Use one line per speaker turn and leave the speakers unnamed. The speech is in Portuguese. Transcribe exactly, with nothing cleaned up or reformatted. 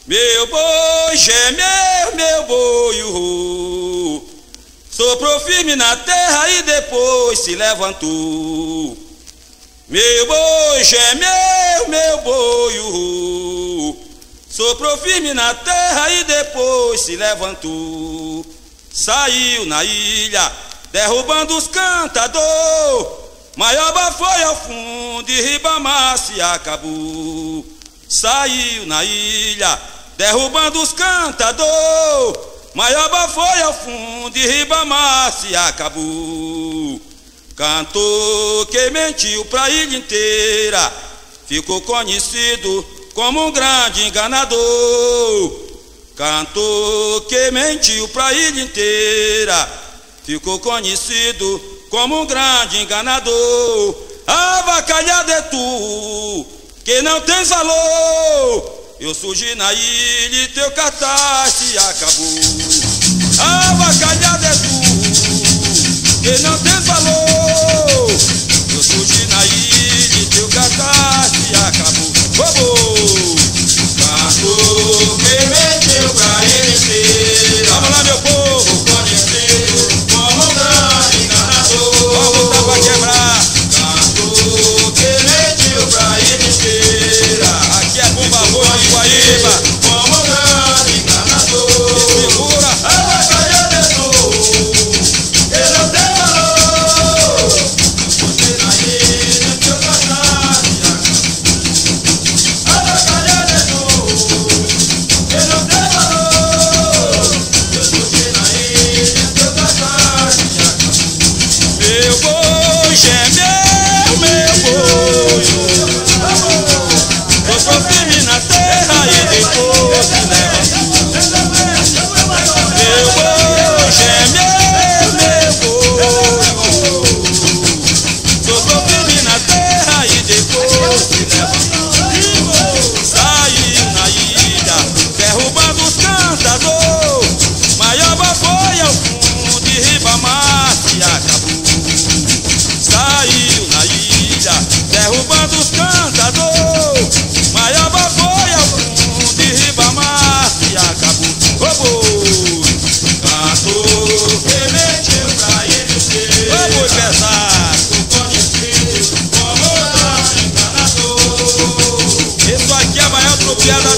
Meu boi gemeu, meu boi urrou, soprou firme na terra e depois se levantou. Meu boi gemeu, meu boi urrou, soprou firme na terra e depois se levantou. Saiu na ilha, derrubando os cantadores, Maioba foi ao fundo e Ribamar se acabou. Saiu na ilha, derrubando os cantadores, Maioba foi ao fundo e Ribamar se acabou. Cantor que mentiu pra ilha inteira, ficou conhecido como um grande enganador. Cantor que mentiu pra ilha inteira, ficou conhecido como um grande enganador. Avacalhado é tu, que não tens valor. Eu surgi na ilha e teu cartaz se acabou. Avacalhado é tu, que não tens valor. Eu surgi na ilha e teu cartaz se acabou. Vamos! Cantor que mentiu pra ilha inteira, vamos lá, meu povo, conhecido como um grande enganador. Vamos botar pra quebrar. Cantor que mentiu pra ilha inteira, aqui é bomba boa de Guaíba, como um grande enganador. E segura a bacalhada é tu, que não tem valor. Você na ilha, teu cartaz se acabou. A bacalhada é tu, que não tem valor. Eu surgi na ilha, teu cartaz se acabou. Meu boi gemeu, meu boi soprou firme na terra e depois se levantou. Meu boi gemeu, meu boi soprou firme na terra e depois se levantou. Saiu na ilha, derrubando os cantadores, Maioba foi ao fundo e Ribamar se acabou. Saiu na ilha, derrubando os cantadores, Maioba foi ao fundo e Ribamar se acabou. Ô boi, cantor que mentiu pra ilha inteira, ô boi pesado, conhecido como um grande enganador. Isso aqui é a maior tropiada